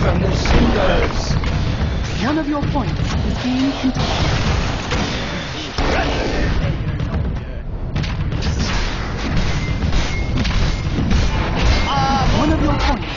from the cinders. One of your points is being contested. One of your points